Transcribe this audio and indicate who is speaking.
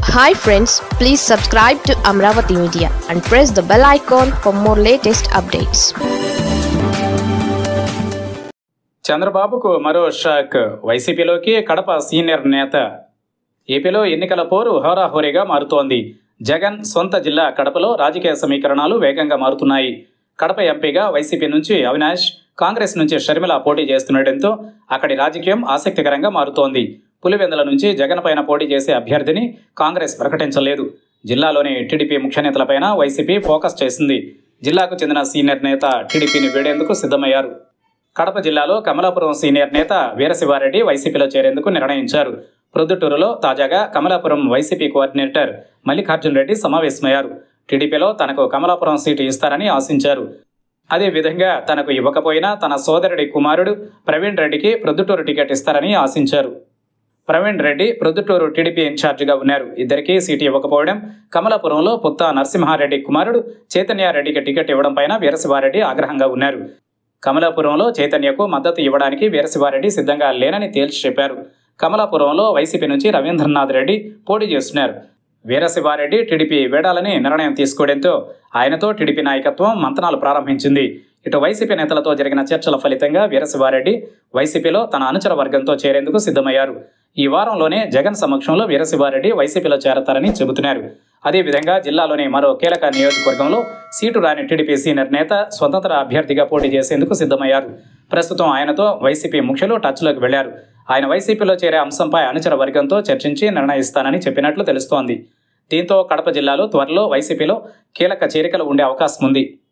Speaker 1: Hi friends, please subscribe to Amravati Media and press the bell icon for more latest updates.
Speaker 2: చంద్రబాబుకు మరో shock. వైసీపీలోకి Kadapa senior నేత. ఏపీలో ఎన్నికల పోరు హోరాహోరీగా మారుతోంది. జగన్ సొంత జిల్లా కడపలో రాజకీయ సమీకరణాలు వేగంగా మారుతున్నాయి. కడప ఎంపీగా వైసీపీ నుంచి అవినాష్, కాంగ్రెస్ నుంచి షర్మిల పోటీ చేస్తుండటంతో అక్కడి రాజకీయం ఆసక్తికరంగా మారుతోంది. పులివెందుల నుంచి జగన్ పైన పోటీ చేసే అభ్యర్థిని కాంగ్రెస్ ప్రకటించలేదు. జిల్లాలోని టీడీపీ ముఖ్య నేతలపైన వైసీపీ ఫోకస్ చేసింది. జిల్లాకు చెందిన సీనియర్ నేత టీడీపీని వీడేందుకు సిద్ధమయ్యారు. కడప జిల్లాలో కమలాపురం సీనియర్ నేత వీరశివారెడ్డి వైసీపీలో చేరేందుకు నిర్ణయించారు. ప్రొద్దుటూరులో తాజాగా కమలాపురం వైసీపీ కోఆర్డినేటర్ మల్లికార్జున్ రెడ్డి సమావేశమయ్యారు. టీడీపీలో తనకు కమలాపురం సీటు ఇస్తారని ఆశించారు. అదేవిధంగా తనకు ఇవ్వకపోయినా తన సోదరుడి కుమారుడు ప్రవీణ్ రెడ్డికి ప్రొద్దుటూరు టికెట్ ఇస్తారని ఆశించారు. ప్రవీణ్ రెడ్డి ప్రొద్దుటూరు టీడీపీ ఇన్ఛార్జిగా ఉన్నారు. ఇద్దరికీ సీటు ఇవ్వకపోవడం, కమలాపురంలో పుత్తా నరసింహారెడ్డి కుమారుడు చైతన్యారెడ్డికి టికెట్ ఇవ్వడం పైన వీరశివారెడ్డి ఆగ్రహంగా ఉన్నారు. కమలాపురంలో చైతన్యకు మద్దతు ఇవ్వడానికి వీరశివారెడ్డి సిద్ధంగా లేనని తేల్చి చెప్పారు. కమలాపురంలో వైసీపీ నుంచి రవీంద్రనాథ్ రెడ్డి పోటీ చేస్తున్నారు. వీరశివారెడ్డి టీడీపీ వీడాలని నిర్ణయం తీసుకోవడంతో ఆయనతో టీడీపీ నాయకత్వం మంతనాలు ప్రారంభించింది. ఇటు వైసీపీ నేతలతో జరిగిన చర్చల ఫలితంగా వీరశివారెడ్డి వైసీపీలో తన అనుచర వర్గంతో చేరేందుకు సిద్ధమయ్యారు. ఈ వారంలోనే జగన్ సమక్షంలో వీరశివారెడ్డి వైసీపీలో చేరతారని చెబుతున్నారు. అదేవిధంగా జిల్లాలోని మరో కీలక నియోజకవర్గంలో సీటు రాని టీడీపీ సీనియర్ నేత స్వతంత్ర అభ్యర్థిగా పోటీ చేసేందుకు సిద్ధమయ్యారు. ప్రస్తుతం ఆయనతో వైసీపీ ముఖ్యులు టచ్లోకి వెళ్లారు. ఆయన వైసీపీలో చేరే అంశంపై అనుచర వర్గంతో చర్చించి నిర్ణయిస్తానని చెప్పినట్లు తెలుస్తోంది. దీంతో కడప జిల్లాలో త్వరలో వైసీపీలో కీలక చేరికలు ఉండే అవకాశం ఉంది.